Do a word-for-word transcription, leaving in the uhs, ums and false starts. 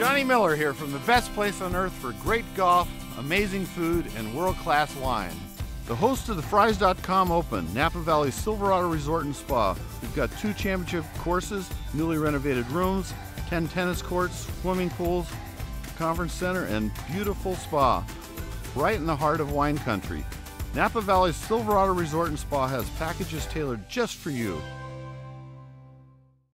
Johnny Miller here from the best place on earth for great golf, amazing food, and world-class wine. The host of the Fries dot com Open, Napa Valley Silverado Resort and Spa. We've got two championship courses, newly renovated rooms, ten tennis courts, swimming pools, conference center, and beautiful spa. Right in the heart of wine country. Napa Valley Silverado Resort and Spa has packages tailored just for you.